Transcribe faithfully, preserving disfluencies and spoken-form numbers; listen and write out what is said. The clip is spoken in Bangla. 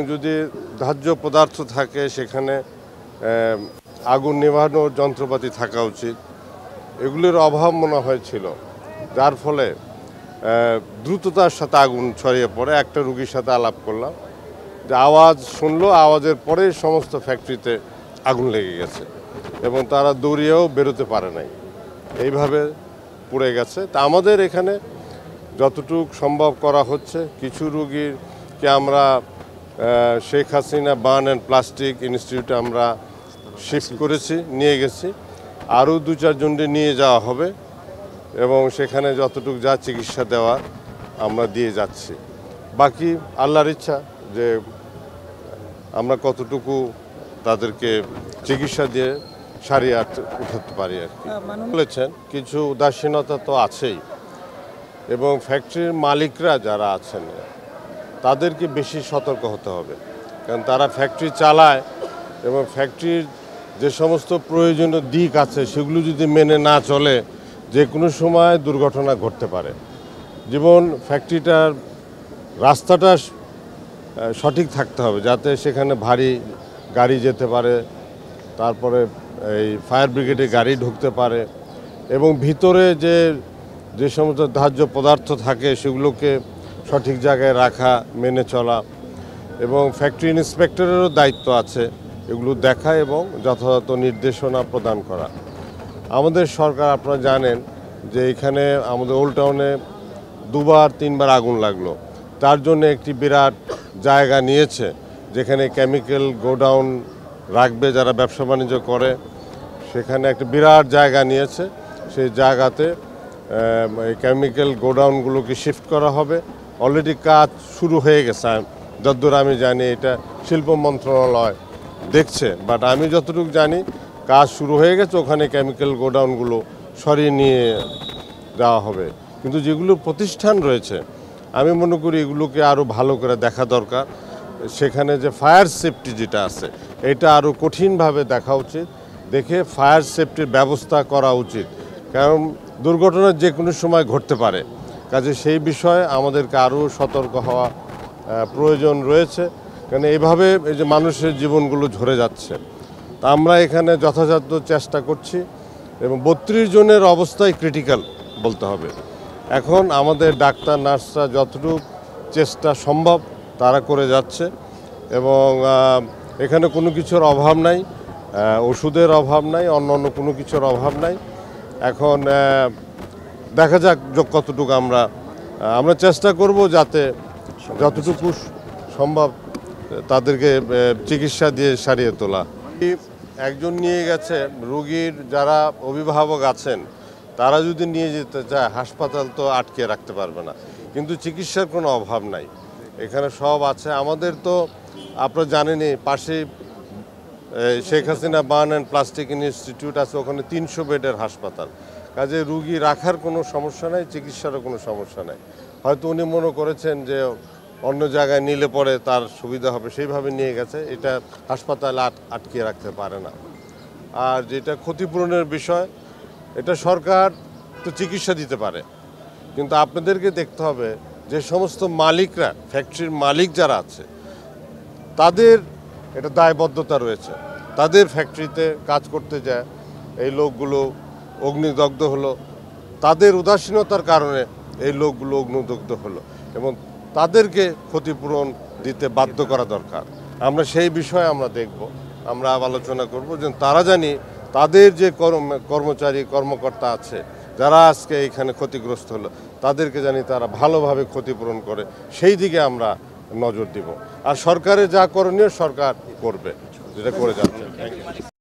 যদি দাহ্য পদার্থ থাকে সেখানে আগুন নেভানোর যন্ত্রপাতি থাকা উচিত। এগুলির অভাব মনে হয়েছিল, যার ফলে দ্রুততার সাথে আগুন ছড়িয়ে পড়ে। একটা রুগীর সাথে আলাপ করলাম যে আওয়াজ শুনলো, আওয়াজের পরে সমস্ত ফ্যাক্টরিতে আগুন লেগে গেছে এবং তারা দৌড়িয়েও বেরোতে পারে নাই, এইভাবে পুড়ে গেছে। তা আমাদের এখানে যতটুকু সম্ভব করা হচ্ছে, কিছু রুগীকে আমরা Sheikh Hasina burn and plastic ইনস্টিটিউটে আমরা শিফট করেছি, নিয়ে গেছি। আরও দু চারজনকে নিয়ে যাওয়া হবে এবং সেখানে যতটুকু যা চিকিৎসা দেওয়া আমরা দিয়ে যাচ্ছি। বাকি আল্লাহর ইচ্ছা যে আমরা কতটুকু তাদেরকে চিকিৎসা দিয়ে সারিয়ে উঠাতে পারি আর কি। বলেছেন কিছু উদাসীনতা তো আছেই, এবং ফ্যাক্টরির মালিকরা যারা আছেন তাদেরকে বেশি সতর্ক হতে হবে, কারণ তারা ফ্যাক্টরি চালায় এবং ফ্যাক্টরির যে সমস্ত প্রয়োজনীয় দিক আছে সেগুলো যদি মেনে না চলে যে কোনো সময় দুর্ঘটনা ঘটতে পারে। যেমন ফ্যাক্টরিটার রাস্তাটা সঠিক থাকতে হবে, যাতে সেখানে ভারী গাড়ি যেতে পারে, তারপরে এই ফায়ার ব্রিগেডে গাড়ি ঢুকতে পারে, এবং ভিতরে যে যে সমস্ত দাহ্য পদার্থ থাকে সেগুলোকে সঠিক জায়গায় রাখা, মেনে চলা, এবং ফ্যাক্টরি ইন্সপেক্টরেরও দায়িত্ব আছে এগুলো দেখা এবং যথাযথ নির্দেশনা প্রদান করা। আমাদের সরকার, আপনারা জানেন যে এখানে আমাদের ওল্ড টাউনে দুবার তিনবার আগুন লাগলো, তার জন্য একটি বিরাট জায়গা নিয়েছে যেখানে কেমিক্যাল গোডাউন রাখবে যারা ব্যবসা বাণিজ্য করে, সেখানে একটা বিরাট জায়গা নিয়েছে। সেই জায়গাতে এই কেমিক্যাল গোডাউনগুলোকে শিফট করা হবে। অলরেডি কাজ শুরু হয়ে গেছে, যতদূর আমি জানি এটা শিল্প মন্ত্রণালয় দেখছে, বাট আমি যতটুকু জানি কাজ শুরু হয়ে গেছে। ওখানে কেমিক্যাল গোডাউনগুলো সরিয়ে নিয়ে যাওয়া হবে। কিন্তু যেগুলো প্রতিষ্ঠান রয়েছে আমি মনে করি এগুলোকে আরও ভালো করে দেখা দরকার। সেখানে যে ফায়ার সেফটি যেটা আছে এটা আরও কঠিনভাবে দেখা উচিত, দেখে ফায়ার সেফটির ব্যবস্থা করা উচিত, কারণ দুর্ঘটনা যে কোনো সময় ঘটতে পারে। কাজে সেই বিষয়ে আমাদেরকে আরও সতর্ক হওয়া প্রয়োজন রয়েছে, কারণ এইভাবে এই যে মানুষের জীবনগুলো ঝরে যাচ্ছে। তা আমরা এখানে যথাযথ চেষ্টা করছি এবং বত্রিশ জনের অবস্থাই ক্রিটিক্যাল বলতে হবে। এখন আমাদের ডাক্তার নার্সরা যতটুকু চেষ্টা সম্ভব তারা করে যাচ্ছে, এবং এখানে কোনো কিছুর অভাব নাই, ওষুধের অভাব নাই, অন্য অন্য কোনো কিছুর অভাব নাই। এখন দেখা যাক কতটুকু আমরা আমরা চেষ্টা করব যাতে যতটুকু সম্ভব তাদেরকে চিকিৎসা দিয়ে সারিয়ে তোলা। একজন নিয়ে গেছে, রোগীর যারা অভিভাবক আছেন তারা যদি নিয়ে যেতে চায় হাসপাতাল তো আটকে রাখতে পারবে না, কিন্তু চিকিৎসার কোনো অভাব নাই, এখানে সব আছে। আমাদের তো আপনারা জানেনই পাশে Sheikh Hasina burn and plastic institute আছে, ওখানে তিনশো বেডের হাসপাতাল। কাজে রুগী রাখার কোনো সমস্যা নাই, চিকিৎসারও কোনো সমস্যা নাই। হয়তো উনি মনে করেছেন যে অন্য জায়গায় নিলে পরে তার সুবিধা হবে, সেইভাবে নিয়ে গেছে। এটা হাসপাতালে আট আটকিয়ে রাখতে পারে না। আর যেটা ক্ষতিপূরণের বিষয়, এটা সরকার তো চিকিৎসা দিতে পারে, কিন্তু আপনাদেরকে দেখতে হবে যে সমস্ত মালিকরা, ফ্যাক্টরির মালিক যারা আছে তাদের এটা দায়বদ্ধতা রয়েছে। তাদের ফ্যাক্টরিতে কাজ করতে যায় এই লোকগুলো অগ্নিদগ্ধ হলো, তাদের উদাসীনতার কারণে এই লোকগুলো অগ্নিদগ্ধ হলো, এবং তাদেরকে ক্ষতিপূরণ দিতে বাধ্য করা দরকার। আমরা সেই বিষয়ে আমরা দেখব, আমরা আলোচনা করব যে তারা জানি তাদের যে কর্মচারী কর্মকর্তা আছে যারা আজকে এখানে ক্ষতিগ্রস্ত হলো তাদেরকে জানি তারা ভালোভাবে ক্ষতিপূরণ করে, সেই দিকে আমরা নজর দিব। আর সরকারের যা করণীয় সরকার করবে, যেটা করে যাচ্ছে। Thank you.